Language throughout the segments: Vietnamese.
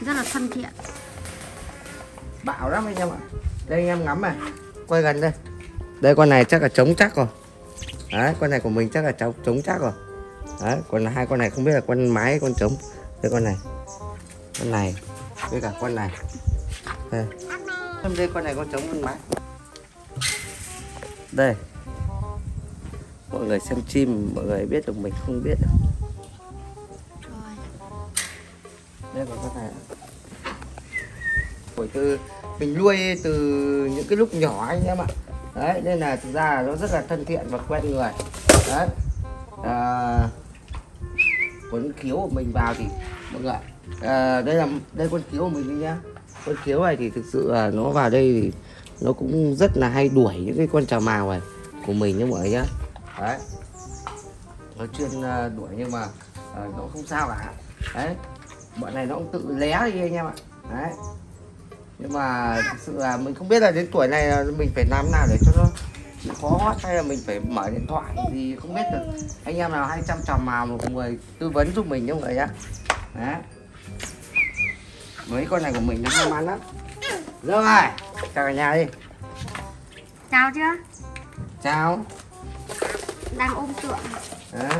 rất là thân thiện. Bạo lắm anh em ạ. Đây anh em ngắm này, quay gần đây. Đây con này chắc là trống chắc rồi. Đấy, con này của mình chắc là trống chắc rồi. Đấy, còn hai con này không biết là con mái hay con trống. Đây con này với cả con này. Đây con này con trống con mái. Đây, mọi người xem chim mọi người biết được, mình không biết đâu. Đây còn con này. Mình nuôi từ những cái lúc nhỏ anh em ạ. Đấy, nên là thực ra là nó rất là thân thiện và quen người. Đấy. Con khiếu của mình vào thì mọi người, đây con khiếu của mình đi nhá. Con khiếu này thì thực sự là nó vào đây thì nó cũng rất là hay đuổi những cái con trào mào này của mình nhá mọi người nhá. Đấy, nó chuyên đuổi nhưng mà nó không sao cả. Đấy, bọn này nó cũng tự lé đi anh em ạ. Đấy, nhưng mà thực sự là mình không biết là đến tuổi này là mình phải làm nào để cho nó khó, hay là mình phải mở điện thoại thì không biết được. Anh em nào hay chăm trào mào một người tư vấn giúp mình nhé mọi người nhá. Đấy, mấy con này của mình nó ham ăn lắm. Rồi, chào cả nhà đi. Chào chưa? Chào. Đang ôm tượng. Đấy,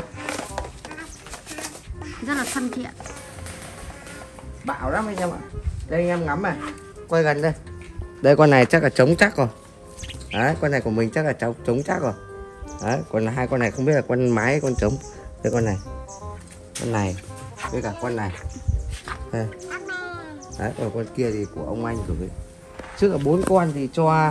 rất là thân thiện. bạo lắm anh em ạ. Đây anh em ngắm này, quay gần đây. Đây con này chắc là trống chắc rồi. Đấy, con này của mình chắc là trống chắc rồi. Đấy, còn hai con này không biết là con mái hay con trống. Đây con này với cả con này. Đây. Đấy, còn con kia thì của ông anh gửi. Trước là 4 con thì cho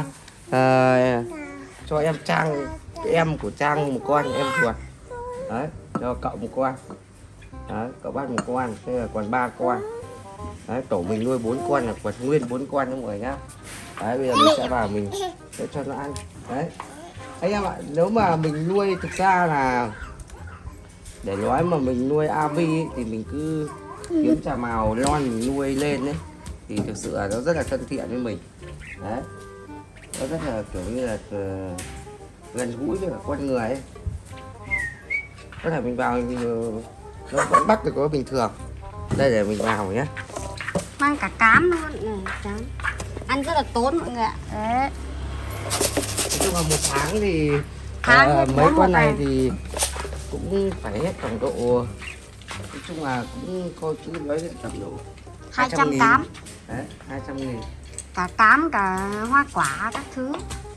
em Trang, cái em của Trang một con, em chuột. Đấy, cho cậu một con. Đấy, cậu bắt một con, thế là còn 3 con. Đấy, tổ mình nuôi 4 con là còn nguyên 4 con nữa mọi người nhá. Đấy, bây giờ mình sẽ vào mình để cho nó ăn. Đấy, anh em ạ, nếu mà mình nuôi thực ra là để nói mà mình nuôi avi ấy, thì mình cứ kiếm trà mào lon mình nuôi lên đấy thì thực sự là nó rất là thân thiện với mình. Đấy, nó rất là kiểu như là gần gũi với cả con người ấy. Có thể mình vào nó vẫn bắt được nó bình thường. Đây để mình vào nhé. Mang cả cám luôn này, cám. Ăn rất là tốn mọi người ạ. Đấy. Nói chung là một tháng thì mấy con này thì cũng phải hết khoảng độ, nói chung là cũng coi chứ nói đến tầm độ 200 cám. Đấy, 200.000. Cả cám, cả hoa quả các thứ.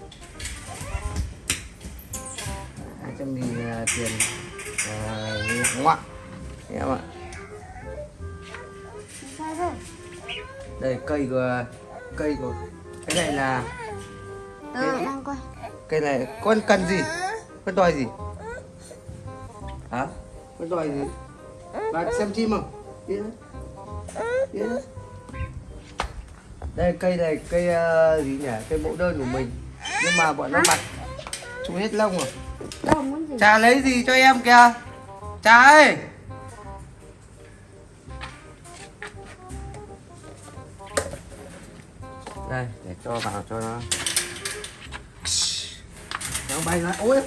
200.000 tiền ngoại em ạ. Đây cây của cái này là đang quay. cây này con cần gì, con đòi gì hả, con đòi gì, bạn xem chim không, đi đấy. Đây cây này cây gì nhỉ, cây mẫu đơn của mình nhưng mà bọn nó mặt chú hết lông rồi. Cha lấy gì cho em kìa, cha ơi. Đây để cho vào cho nó bay ra. Ôi,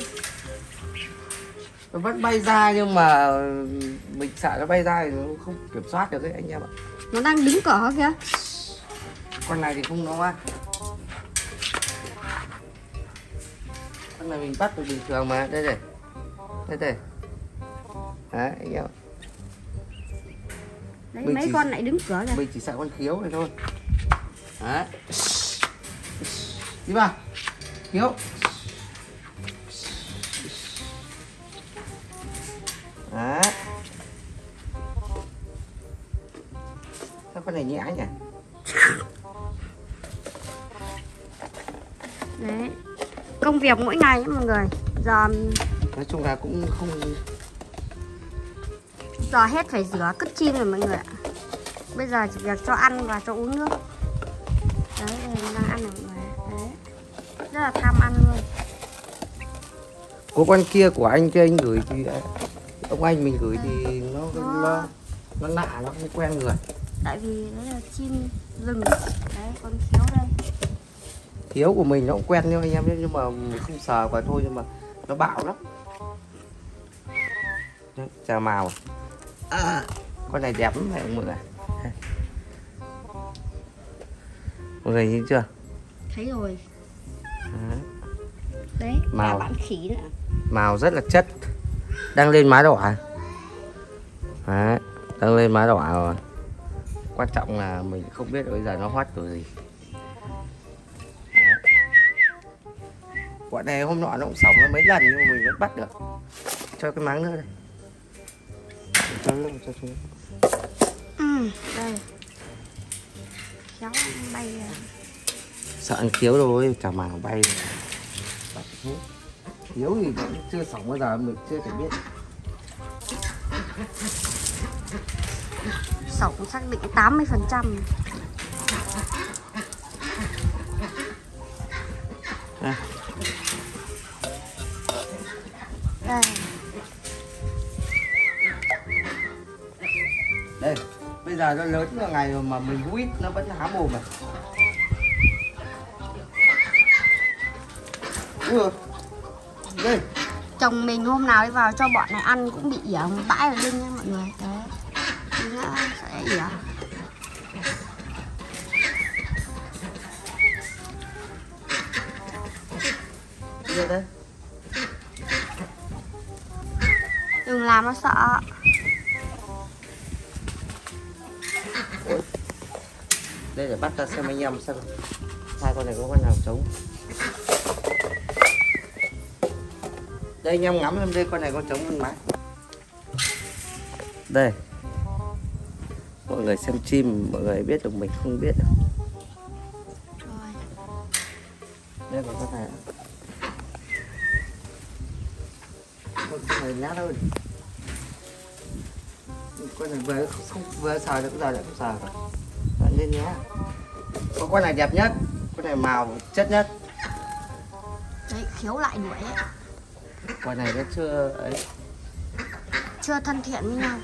nó vẫn bay ra nhưng mà mình sợ nó bay ra thì nó không kiểm soát được đấy anh em ạ. Nó đang đứng cỏ kìa. Con này thì không nó á. Con này mình bắt được bình thường mà. Đây này, đây đấy anh em. Đấy, mấy con lại đứng cửa kìa. Mình chỉ sợ con khiếu này thôi. Đấy, đi vào khiếu. Đấy, sao con này nhẹ nhỉ. Đấy, công việc mỗi ngày mọi người. Giờ nói chung là cũng không, giờ hết phải rửa cứt chim rồi mọi người ạ. Bây giờ chỉ việc cho ăn và cho uống nước. Đấy, mình đang ăn này mọi người. Đấy, rất là tham ăn luôn. Có con kia của anh kia anh gửi thì ông anh mình gửi thì nó lạ, nó không quen người. Tại vì đấy là chim rừng. Đấy, con khiếu đây. Khiếu của mình nó cũng quen như anh em nhưng mà mình không sờ vào thôi, nhưng mà nó bạo lắm. Đấy, chào mào. Con này đẹp lắm này mọi người. Mọi người nhìn chưa? Thấy rồi. Đấy. Đấy, Màu. cả bạn khỉ nữa. Màu rất là chất. Đang lên má đỏ. Đấy, đang lên má đỏ rồi. Quan trọng là mình không biết bây giờ nó hoắt kiểu gì. Đấy. Quả này hôm nọ nó cũng sống mấy lần nhưng mà mình vẫn bắt được. Cho cái máng nữa đây. Cho xuống. Đây. Kéo bay ra. Sợ ăn thiếu rồi, cả màng bay. Thiếu thì vẫn chưa sống bao giờ mình chưa thể biết. Sống xác định 80%. À. Đây. Đây, bây giờ nó lớn là ngày mà mình hú ít nó vẫn há mồm này. Đây. Chồng mình hôm nào đi vào cho bọn này ăn cũng bị ỉa một bãi ở lưng nha mọi người. Đấy. Nó sẽ ỉa. Đây đây. Đừng làm nó sợ. Đây để bắt ra xem anh em xem hai con này có con nào trống. Đây anh em ngắm em đây, con này con trống con má. Đây. Mọi người xem chim mọi người biết được, mình không biết được. Rồi. Đây còn con này. Con này nhát hơn. Con này vừa xào được giờ lại không xào rồi. Bạn lên nhé. Con này đẹp nhất, con này màu chất nhất. Đấy, khiếu lại đuổi ấy. Con này nó chưa ấy. Chưa thân thiện với nhau.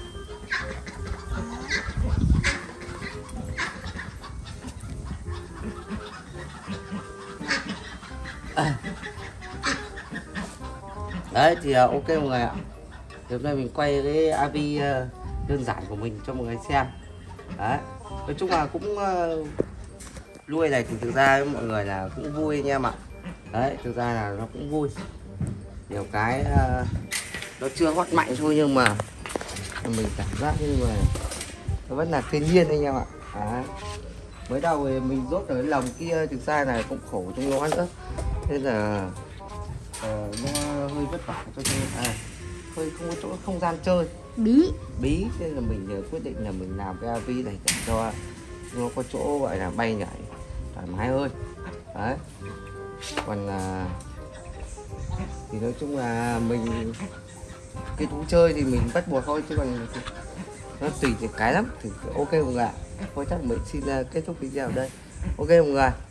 Đấy thì ok mọi người ạ. Hôm nay mình quay cái AV đơn giản của mình cho mọi người xem. Đấy. Nói chung là cũng nuôi này thì thực ra với mọi người là cũng vui anh em ạ. Đấy, thực ra là nó cũng vui. Nhiều cái nó chưa hót mạnh thôi nhưng mà mình cảm giác như là nó vẫn là thiên nhiên anh em ạ. Đấy. Mới đầu thì mình rốt ở cái lồng kia thực ra là cũng khổ trong nó nữa. Nên là nó hơi vất vả cho nên hơi không có chỗ không gian chơi bí nên là mình quyết định là mình làm cái AV này để cho nó có chỗ gọi là bay nhảy thoải mái hơn. Đấy. Còn thì nói chung là mình cái thú chơi thì mình bắt buộc thôi chứ còn nó tùy cái lắm thì ok mọi người ạ. Thôi chắc mình xin kết thúc video ở đây. Ok mọi người.